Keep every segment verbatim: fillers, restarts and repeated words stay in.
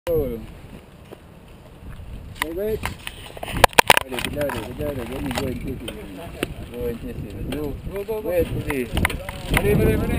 Baik-baik. Ada benda ada, benda ada. Jadi go and chase it. Go and chase it. Go, go, go, go. Wait, putih. Mari, mari, mari.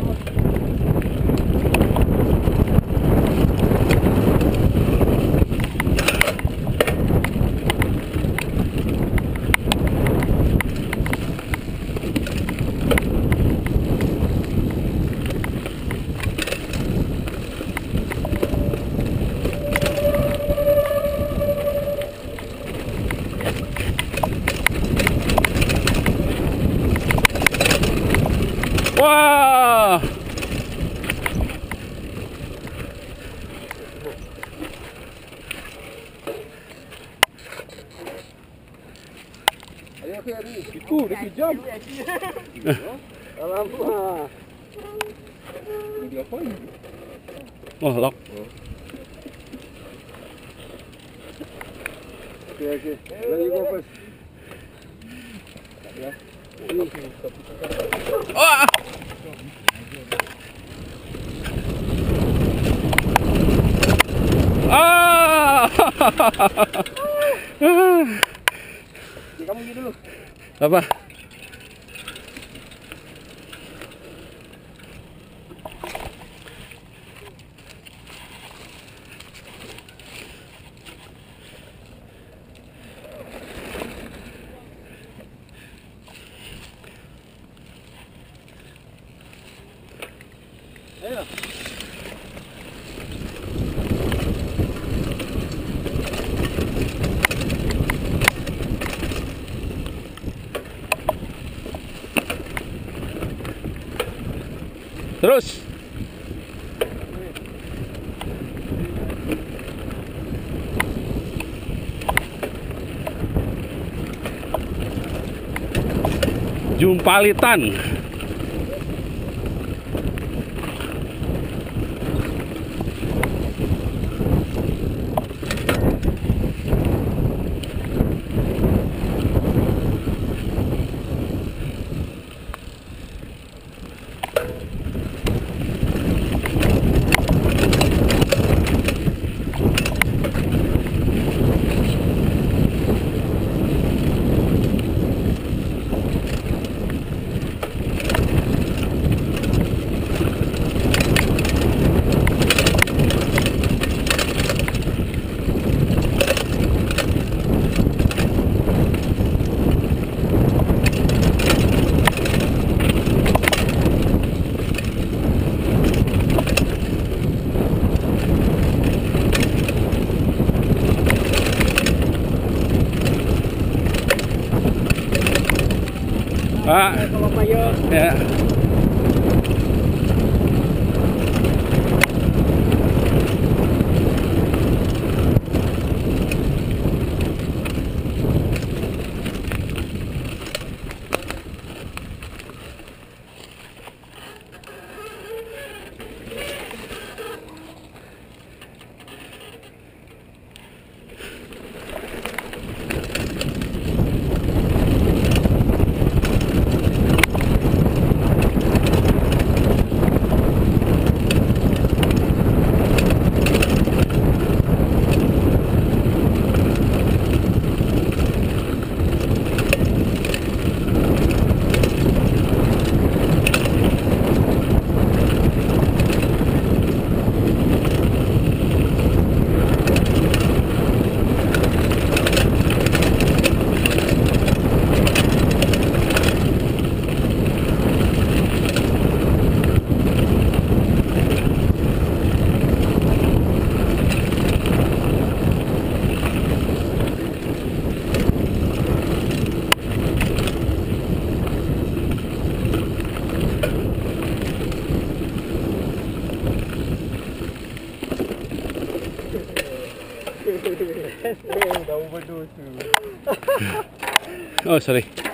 Wah. Ayo ke ni. Itu dia kejam. Alamak. Ini apa ni? Oh, lock. Okey, okey. Lagi go first. Ya. Wah. Ah. Ni kamu pergi dulu. Apa? Ayo. Terus. Jumpalitan. Pak, ya. Dah overdose tu. Oh, sorry.